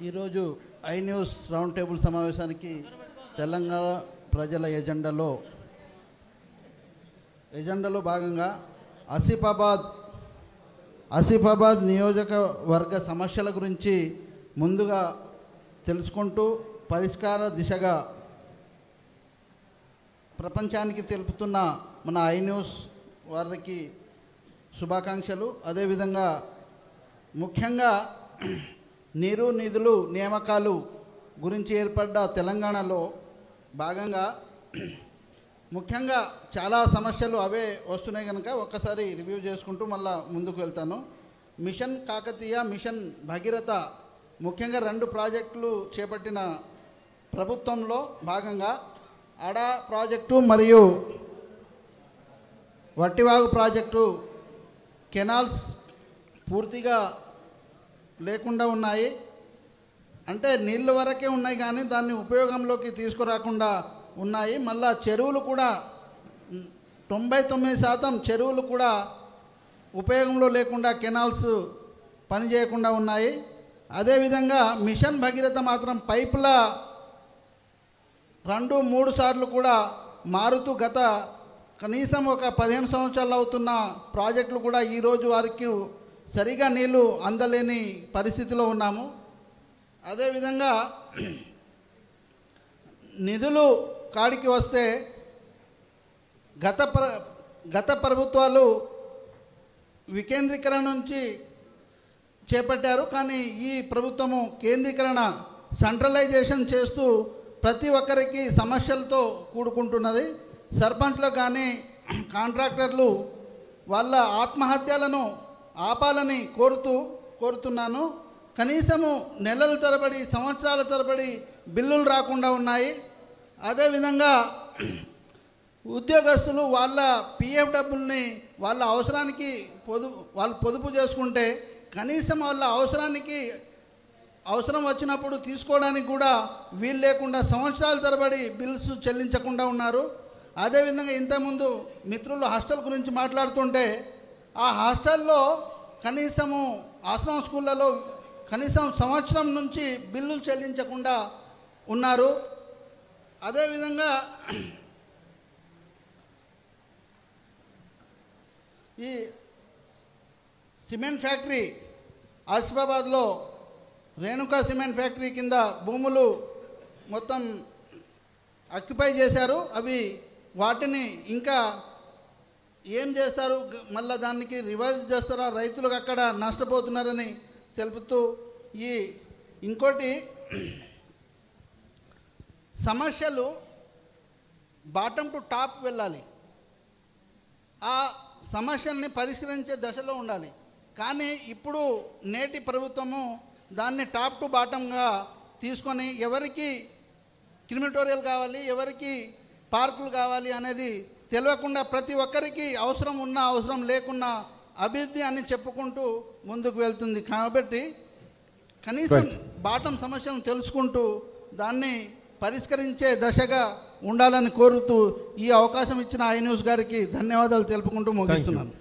ఈరోజు I news round table సమావేశానికి తెలంగాణ ప్రజల ఎజెండాలో భాగంగా ఆసిఫాబాద్ నియోజకవర్గ సమస్యల గురించి ముందుగా తెలుసుకుంటూ పరిష్కార దిశగా ప్రపంచానికి తెలుపుతున్న మన ఐ న్యూస్ వారికి శుభాకాంక్షలు. అదేవిధంగా ముఖ్యంగా నీరు నిధులు నియామకాలు గురించి ఏర్పడ్డ తెలంగాణలో భాగంగా ముఖ్యంగా చాలా సమస్యలు అవే వస్తున్నాయి కనుక ఒక్కసారి రివ్యూ చేసుకుంటూ మళ్ళా ముందుకు వెళ్తాను. మిషన్ కాకతీయ, మిషన్ భగీరథ ముఖ్యంగా 2 ప్రాజెక్టులు చేపట్టిన ప్రభుత్వంలో భాగంగా అడా ప్రాజెక్టు మరియు వట్టివాగు ప్రాజెక్టు కెనాల్స్ పూర్తిగా లేకుండా ఉన్నాయి. అంటే నీళ్ళు వరకే ఉన్నాయి కానీ దాన్ని ఉపయోగంలోకి తీసుకురాకుండా ఉన్నాయి. మళ్ళా చెరువులు కూడా 99% చెరువులు కూడా ఉపయోగంలో లేకుండా కెనాల్స్ పనిచేయకుండా ఉన్నాయి. అదేవిధంగా మిషన్ భగీరథ మాత్రం పైపుల 2-3 సార్లు కూడా మారుతూ గత కనీసం ఒక 15 సంవత్సరాలు అవుతున్న ప్రాజెక్టులు కూడా ఈరోజు వారికి సరిగా నీళ్లు అందలేని పరిస్థితిలో ఉన్నాము. అదేవిధంగా నిధులు కాడికి వస్తే గత ప్రభుత్వాలు వికేంద్రీకరణ నుంచి చేపట్టారు. కానీ ఈ ప్రభుత్వము కేంద్రీకరణ సెంట్రలైజేషన్ చేస్తూ ప్రతి ఒక్కరికి సమస్యలతో కూడుకుంటున్నది. సర్పంచ్లు కానీ కాంట్రాక్టర్లు వాళ్ళ ఆత్మహత్యలను ఆపాలని కోరుతున్నాను. కనీసము నెలల తరబడి సంవత్సరాల తరబడి బిల్లులు రాకుండా ఉన్నాయి. అదేవిధంగా ఉద్యోగస్తులు వాళ్ళ పిఎఫ్ డబ్బుల్ని వాళ్ళ అవసరానికి పొదుపు చేసుకుంటే కనీసం వాళ్ళ అవసరం వచ్చినప్పుడు తీసుకోవడానికి కూడా వీలు లేకుండా సంవత్సరాల తరబడి బిల్స్ చెల్లించకుండా ఉన్నారు. అదేవిధంగా ఇంతకుముందు మిత్రులు హాస్టల్ గురించి మాట్లాడుతుంటే ఆ హాస్టల్లో కనీసము ఆశ్రమ స్కూళ్ళలో కనీసం సంవత్సరం నుంచి బిల్లులు చెల్లించకుండా ఉన్నారు. అదేవిధంగా ఈ సిమెంట్ ఫ్యాక్టరీ ఆసిఫాబాద్లో రేణుకా సిమెంట్ ఫ్యాక్టరీ కింద భూములు మొత్తం ఆక్యుపై చేశారు. వాటిని ఇంకా ఏం చేస్తారు, మళ్ళీ దానికి రివైజ్ చేస్తారా, రైతులకు అక్కడ నష్టపోతున్నారని తెలుపుతూ ఇంకోటి సమస్యలు బాటమ్ టు టాప్ వెళ్ళాలి. ఆ సమస్యల్ని పరిష్కరించే దశలో ఉండాలి. కానీ ఇప్పుడు నేటి ప్రభుత్వము దాన్ని టాప్ టు బాటంగా తీసుకొని ఎవరికి క్రిమిటోరియల్ కావాలి, ఎవరికి పార్కులు కావాలి అనేది తెలియకుండా ప్రతి ఒక్కరికి అవసరం ఉన్నా అవసరం లేకున్నా అభివృద్ధి అని చెప్పుకుంటూ ముందుకు వెళ్తుంది. కాబట్టి కనీసం బాటం సమస్యలను తెలుసుకుంటూ దాన్ని పరిష్కరించే దశగా ఉండాలని కోరుతూ ఈ అవకాశం ఇచ్చిన ఐ న్యూస్ గారికి ధన్యవాదాలు తెలుపుకుంటూ ముగిస్తున్నాను.